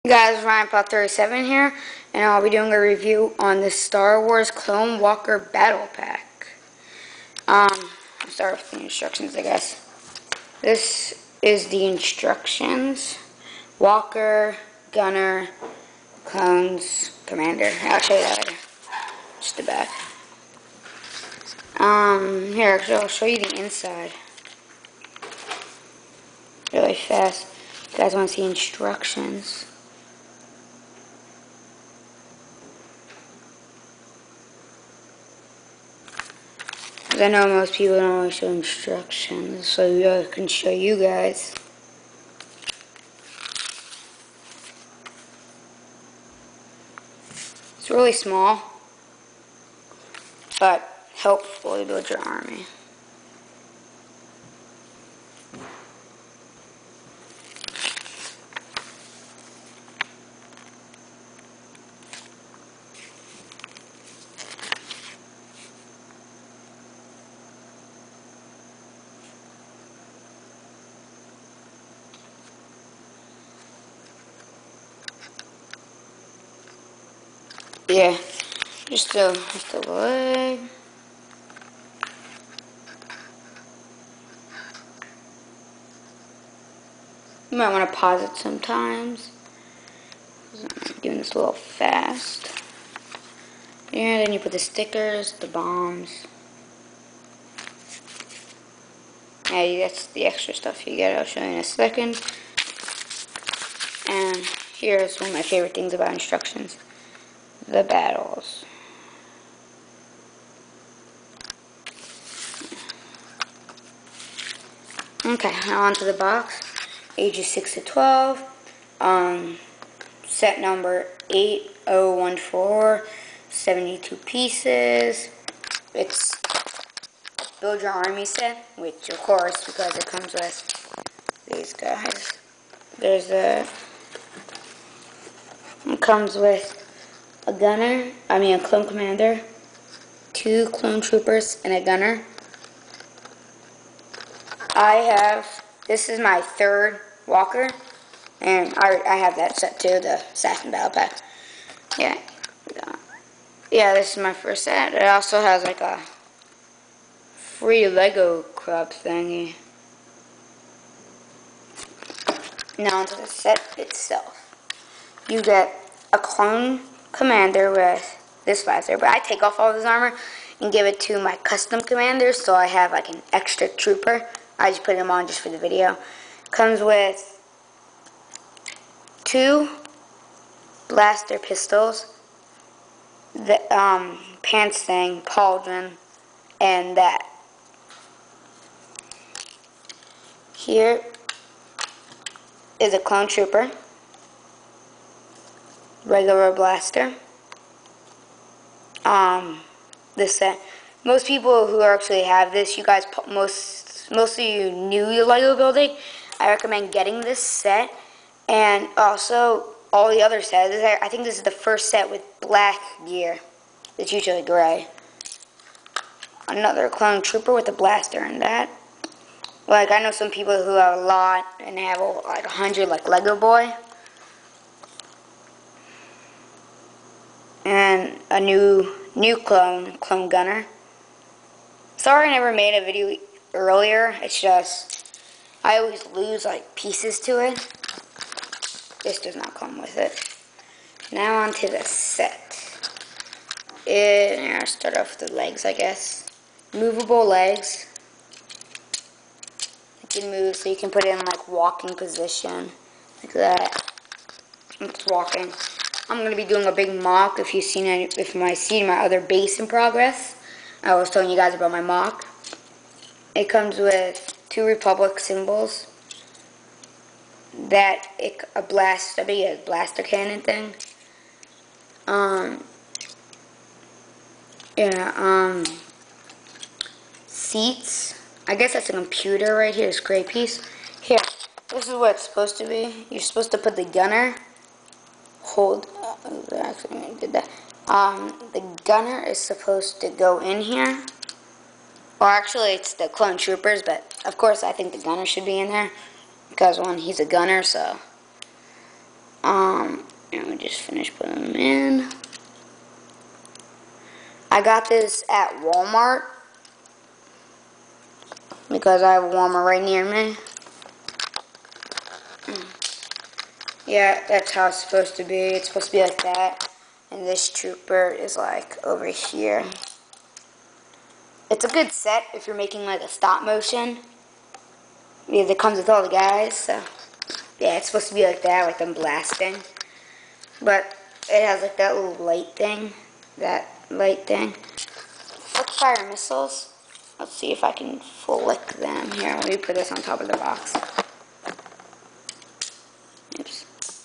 Hey guys, Ryan37 here, and I'll be doing a review on the Star Wars Clone Walker Battle Pack. I'll start with the instructions, I guess. This is the instructions. Walker, Gunner, Clones, Commander. I'll show you that later. Just the back. Here, actually, I'll show you the inside. Really fast. If you guys want to see instructions. I know most people don't always show instructions, so I can show you guys. It's really small, but helpful to build your army. Yeah, just the leg. You might want to pause it sometimes. I'm doing this a little fast. Yeah, then you put the stickers, the bombs. Yeah, that's the extra stuff you get. I'll show you in a second. And here's one of my favorite things about instructions. The battles. Okay, now onto the box. Ages 6 to 12. Set number 8014. 72 pieces. It's Build Your Army set, which of course, because it comes with these guys. It comes with a clone commander, 2 clone troopers, and a gunner. This is my 3rd walker, and I have that set too, the Assassin Battle Pack. Yeah, this is my first set. It also has like a free Lego club thingy. Now onto the set itself. You get a clone commander with this visor, but I take off all this armor and give it to my custom commander, so I have like an extra trooper. I just put him on just for the video. Comes with 2 blaster pistols, the pants thing, pauldron, and that. Here is a clone trooper, regular blaster. This set. Most people who actually have this, you guys, most of you new to Lego building, I recommend getting this set, and also all the other sets. I think this is the first set with black gear. It's usually gray. Another clone trooper with a blaster and that. Like, I know some people who have a lot and have like 100, like Lego Boy. And a new clone gunner. Sorry I never made a video earlier. It's just I always lose like pieces to it. This does not come with it. Now onto the set. I'll start off with the legs, I guess. Movable legs. You can move, so you can put it in like walking position, like that. It's walking. I'm gonna be doing a big mock. If you seen my other base in progress, I was telling you guys about my mock. It comes with 2 Republic symbols. A blaster cannon thing. Seats. I guess that's a computer right here. This gray piece. Here, this is what it's supposed to be. You're supposed to put the gunner. Actually, I did that. The gunner is supposed to go in here. Or actually, it's the clone troopers, but of course, I think the gunner should be in there because he's a gunner, so. And we just finished putting them in. I got this at Walmart because I have a Walmart right near me. Yeah, that's how it's supposed to be. It's supposed to be like that. And this trooper is like over here. It's a good set if you're making like a stop motion. Because it comes with all the guys, so yeah, it's supposed to be like that, like them blasting. But it has like that little light thing. Quick fire missiles. Let's see if I can flick them. Here, let me put this on top of the box. Oops.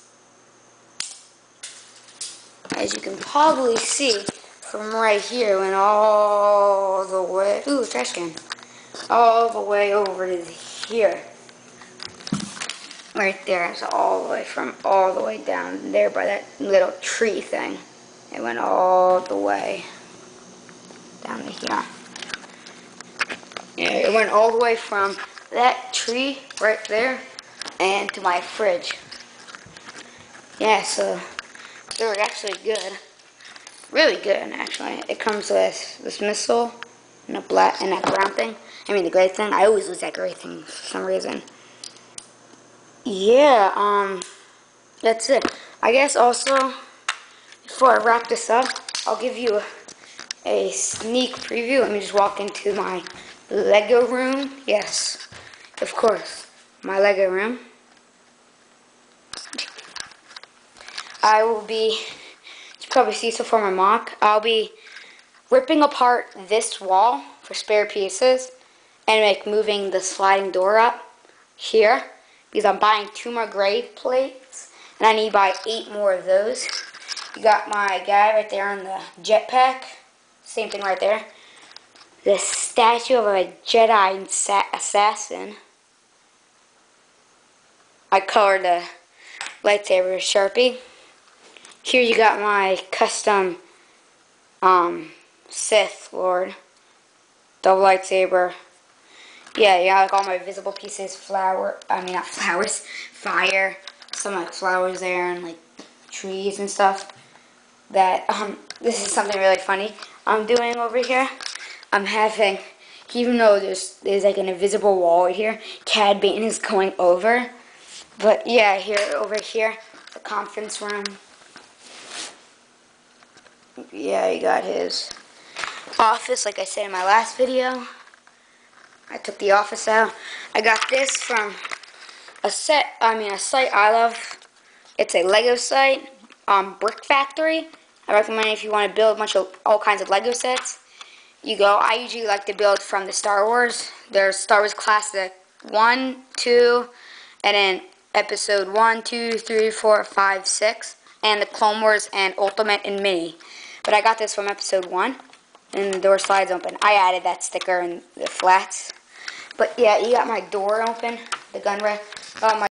As you can probably see from right here, went all the way. Ooh, trash can. All the way over to here. Right there. So all the way down there by that little tree thing. It went all the way down to here. Yeah, it went all the way from that tree right there and to my fridge. Yeah, so they were actually good. Really good, actually. It comes with this missile and that brown thing. I mean, the gray thing. I always lose that gray thing for some reason. Yeah, that's it. I guess also, before I wrap this up, I'll give you a sneak preview. Let me just walk into my Lego room. Yes, of course, my Lego room. I will be, you probably see so far my mock, I'll be ripping apart this wall for spare pieces and like moving the sliding door up here because I'm buying 2 more grave plates and I need to buy 8 more of those. You got my guy right there on the jetpack, same thing right there. The statue of a Jedi assassin. I colored the lightsaber Sharpie. Here you got my custom Sith Lord. Double lightsaber. Yeah, you got like all my visible pieces, fire, some like flowers there and like trees and stuff. That, this is something really funny I'm doing over here. I'm having, even though there's like an invisible wall right here, Cad Bane is going over. But yeah, over here, the conference room. Yeah, you got his office, like I said in my last video. I took the office out. I got this from a site I love. It's a Lego site, Brick Factory. I recommend it if you want to build all kinds of Lego sets. You go. I usually like to build from the Star Wars. There's Star Wars Classic 1, 2, and then Episode 1, 2, 3, 4, 5, 6, and the Clone Wars and Ultimate and Mini. But I got this from Episode 1, and the door slides open. I added that sticker in the flats. But yeah, you got my door open, the gun rack. My